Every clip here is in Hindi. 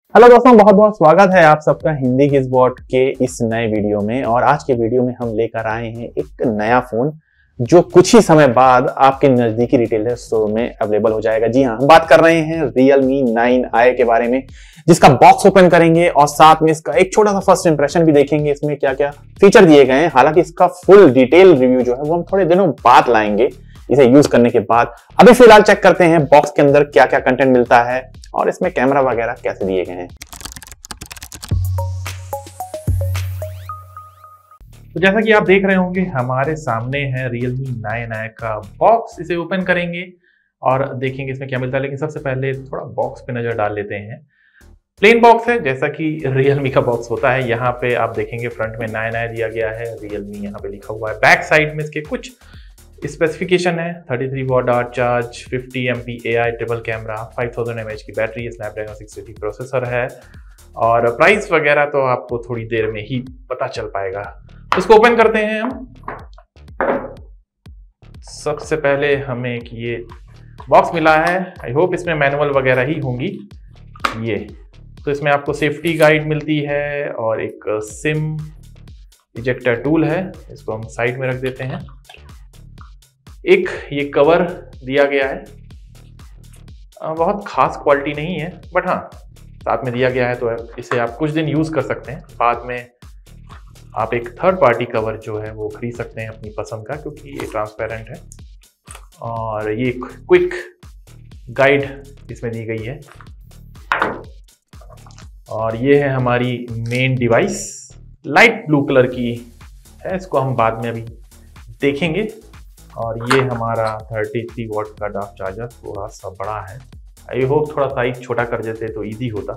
हेलो दोस्तों, बहुत बहुत स्वागत है आप सबका हिंदी किस बॉट के इस नए वीडियो में। और आज के वीडियो में हम लेकर आए हैं एक नया फोन जो कुछ ही समय बाद आपके नजदीकी रिटेलर स्टोर में अवेलेबल हो जाएगा। जी हाँ, हम बात कर रहे हैं Realme 9i के बारे में, जिसका बॉक्स ओपन करेंगे और साथ में इसका एक छोटा सा फर्स्ट इंप्रेशन भी देखेंगे, इसमें क्या क्या फीचर दिए गए हैं। हालांकि इसका फुल डिटेल रिव्यू जो है वो हम थोड़े दिनों बाद लाएंगे इसे यूज करने के बाद। अभी फिलहाल चेक करते हैं बॉक्स के अंदर क्या क्या कंटेंट मिलता है और इसमें कैमरा वगैरह कैसे दिए गए हैं। तो जैसा कि आप देख रहे होंगे हमारे सामने है Realme 9i का बॉक्स। इसे ओपन करेंगे और देखेंगे इसमें क्या मिलता है। लेकिन सबसे पहले थोड़ा बॉक्स पे नजर डाल लेते हैं। प्लेन बॉक्स है जैसा कि Realme का बॉक्स होता है। यहाँ पे आप देखेंगे फ्रंट में 9i दिया गया है, Realme यहाँ पे लिखा हुआ है। बैक साइड में इसके कुछ स्पेसिफिकेशन है। 33 watt dart charge, 50 MP AI triple camera, 5000 mAh की बैटरी, स्नैपड्रैगन 680 प्रोसेसर है और प्राइस वगैरह तो आपको थोड़ी देर में ही पता चल पाएगा। इसको ओपन करते हैं हम। सबसे पहले हमें एक ये बॉक्स मिला है। आई होप इसमें मैनुअल वगैरह ही होंगी ये। तो इसमें आपको सेफ्टी गाइड मिलती है और एक सिम इजेक्टर टूल है। इसको हम साइड में रख देते हैं। एक ये कवर दिया गया है, बहुत खास क्वालिटी नहीं है बट हाँ साथ में दिया गया है, तो इसे आप कुछ दिन यूज कर सकते हैं। बाद में आप एक थर्ड पार्टी कवर जो है वो खरीद सकते हैं अपनी पसंद का, क्योंकि ये ट्रांसपेरेंट है। और ये क्विक गाइड इसमें दी गई है। और ये है हमारी main device, light blue colour की है। इसको हम बाद में अभी देखेंगे। और ये हमारा 33 वॉट का डार्क चार्जर, थोड़ा सा बड़ा है। आई होप थोड़ा साइज छोटा कर देते तो इजी होता।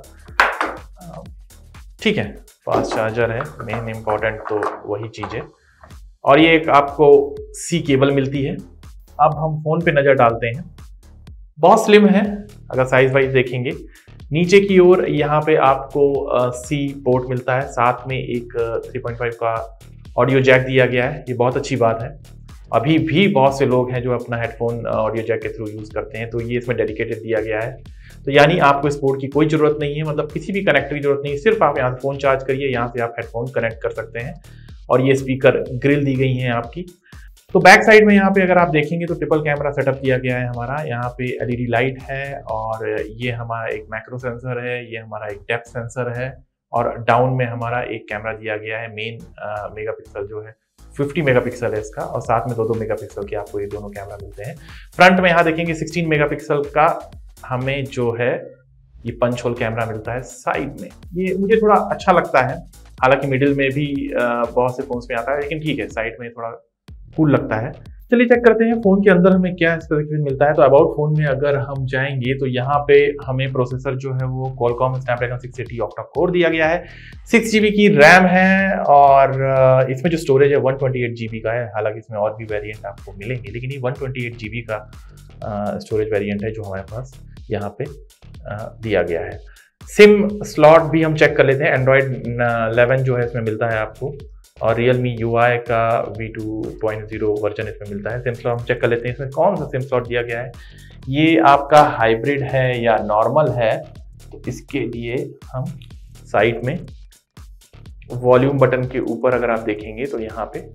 ठीक है, फास्ट चार्जर है, मेन इंपॉर्टेंट तो वही चीज़ है। और ये एक आपको सी केबल मिलती है। अब हम फोन पे नज़र डालते हैं। बहुत स्लिम है अगर साइज वाइज देखेंगे। नीचे की ओर यहाँ पे आपको सी पोर्ट मिलता है, साथ में एक 3.5 का ऑडियो जैक दिया गया है। ये बहुत अच्छी बात है। अभी भी बहुत से लोग हैं जो अपना हेडफोन ऑडियो जैक के थ्रू यूज़ करते हैं, तो ये इसमें डेडिकेटेड दिया गया है। तो यानी आपको इस पोर्ट की कोई ज़रूरत नहीं है, मतलब किसी भी कनेक्टर की जरूरत नहीं है। सिर्फ आप यहाँ से फ़ोन चार्ज करिए, यहाँ से आप हेडफोन कनेक्ट कर सकते हैं। और ये स्पीकर ग्रिल दी गई हैं आपकी। तो बैक साइड में यहाँ पे अगर आप देखेंगे तो ट्रिपल कैमरा सेटअप किया गया है हमारा। यहाँ पे LED लाइट है और ये हमारा एक मैक्रो सेंसर है, ये हमारा एक डेप्थ सेंसर है। और डाउन में हमारा एक कैमरा दिया गया है। मेन मेगापिक्सल जो है 50 मेगापिक्सल है इसका, और साथ में 2 मेगापिक्सल के आपको ये दोनों कैमरा मिलते हैं। फ्रंट में यहाँ देखेंगे 16 मेगापिक्सल का हमें जो है ये पंच होल कैमरा मिलता है साइड में। ये मुझे थोड़ा अच्छा लगता है, हालांकि मिडिल में भी बहुत से फोन्स में आता है, लेकिन ठीक है, साइड में थोड़ा कूल लगता है। चलिए चेक करते हैं फोन के अंदर हमें क्या स्पेसिफिकेशन मिलता है। तो अबाउट फोन में अगर हम जाएंगे तो यहाँ पे हमें प्रोसेसर जो है वो Qualcomm स्नैपड्रैगन 680 ऑक्टा कोर दिया गया है। 6 GB की रैम है और इसमें जो स्टोरेज है 128 GB का है। हालांकि इसमें और भी वेरिएंट आपको मिलेंगे, लेकिन ये 128 GB का स्टोरेज वेरिएंट है जो हमारे पास यहाँ पे दिया गया है। सिम स्लॉट भी हम चेक कर लेते हैं। Android 11 जो है इसमें मिलता है आपको, और Realme UI का V2.0 वर्जन इसमें मिलता है। सिम स्लॉट हम चेक कर लेते हैं, इसमें कौन सा सिम स्लॉट दिया गया है। ये आपका हाइब्रिड है या नॉर्मल है, तो इसके लिए हम साइड में वॉल्यूम बटन के ऊपर अगर आप देखेंगे तो यहाँ पे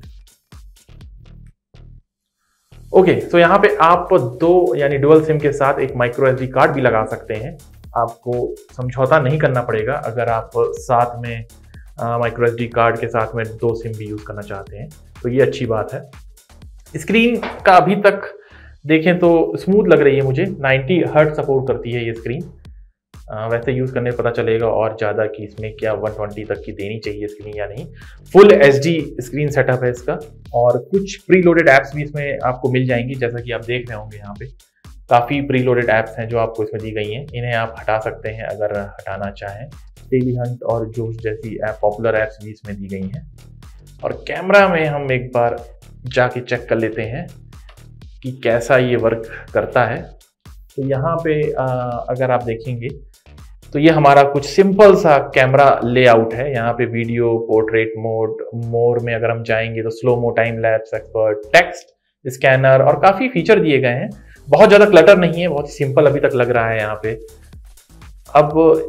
ओके, तो यहाँ पे आप 2 यानी डुअल सिम के साथ एक माइक्रो SD कार्ड भी लगा सकते हैं। आपको समझौता नहीं करना पड़ेगा अगर आप साथ में माइक्रो SD कार्ड के साथ में 2 सिम भी यूज करना चाहते हैं, तो ये अच्छी बात है। स्क्रीन का अभी तक देखें तो स्मूथ लग रही है मुझे। 90 हर्ट्ज सपोर्ट करती है ये स्क्रीन। वैसे यूज करने पता चलेगा और ज़्यादा कि इसमें क्या 120 तक की देनी चाहिए स्क्रीन या नहीं। फुल HD स्क्रीन सेटअप है इसका, और कुछ प्री लोडेड ऐप्स भी इसमें आपको मिल जाएंगी। जैसा कि आप देख रहे होंगे यहाँ पे काफ़ी प्री लोडेड ऐप्स हैं जो आपको इसमें दी गई हैं। इन्हें आप हटा सकते हैं अगर हटाना चाहें। डेली हंट और जोश जैसी पॉपुलर ऐप्स भी इसमें दी गई हैं। और कैमरा में हम एक बार जाके चेक कर लेते हैं कि कैसा ये वर्क करता है। तो यहाँ पे अगर आप देखेंगे तो ये हमारा कुछ सिंपल सा कैमरा लेआउट है। यहाँ पे वीडियो, पोर्ट्रेट मोड, मोर में अगर हम जाएंगे तो slow mo, time lapse, expert, text scanner और काफ़ी फीचर दिए गए हैं। बहुत ज़्यादा क्लटर नहीं है, बहुत ही सिंपल अभी तक लग रहा है यहाँ पे। अब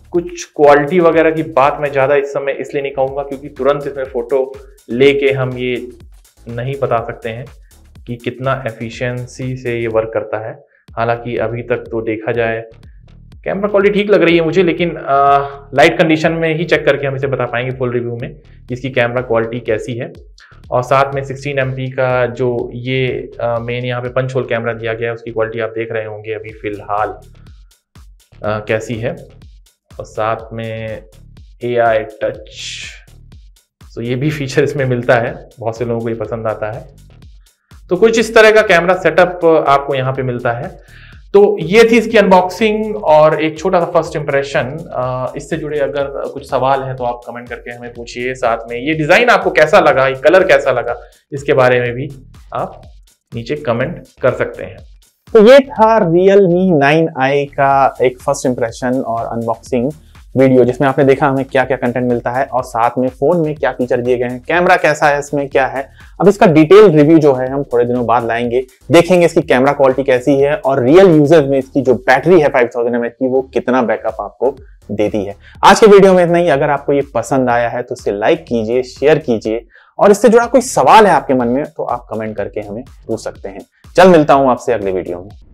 कुछ क्वालिटी वगैरह की बात मैं ज़्यादा इस समय इसलिए नहीं कहूँगा क्योंकि तुरंत इसमें फ़ोटो लेके हम ये नहीं बता सकते हैं कि कितना एफिशिएंसी से ये वर्क करता है। हालांकि अभी तक तो देखा जाए कैमरा क्वालिटी ठीक लग रही है मुझे, लेकिन लाइट कंडीशन में ही चेक करके हम इसे बता पाएंगे फुल रिव्यू में इसकी कैमरा क्वालिटी कैसी है। और साथ में 16 MP का जो ये मेन यहाँ पे पंच होल कैमरा दिया गया है उसकी क्वालिटी आप देख रहे होंगे अभी फिलहाल कैसी है। और साथ में AI टच, तो ये भी फीचर इसमें मिलता है, बहुत से लोगों को ये पसंद आता है। तो कुछ इस तरह का कैमरा सेटअप आपको यहाँ पे मिलता है। तो ये थी इसकी अनबॉक्सिंग और एक छोटा सा फर्स्ट इंप्रेशन। इससे जुड़े अगर कुछ सवाल हैं तो आप कमेंट करके हमें पूछिए। साथ में ये डिजाइन आपको कैसा लगा, ये कलर कैसा लगा, इसके बारे में भी आप नीचे कमेंट कर सकते हैं। तो ये था Realme 9i का एक फर्स्ट इंप्रेशन और अनबॉक्सिंग वीडियो, जिसमें आपने देखा हमें क्या क्या कंटेंट मिलता है और साथ में फोन में क्या फीचर दिए गए हैं, कैमरा कैसा है, इसमें क्या है। अब इसका डिटेल रिव्यू जो है हम थोड़े दिनों बाद लाएंगे, देखेंगे इसकी कैमरा क्वालिटी कैसी है और रियल यूजर्स में इसकी जो बैटरी है 5000 mAh की वो कितना बैकअप आपको देती है। आज के वीडियो में इतना ही। अगर आपको ये पसंद आया है तो इसे लाइक कीजिए, शेयर कीजिए और इससे जुड़ा कोई सवाल है आपके मन में तो आप कमेंट करके हमें पूछ सकते हैं। चल मिलता हूं आपसे अगले वीडियो में।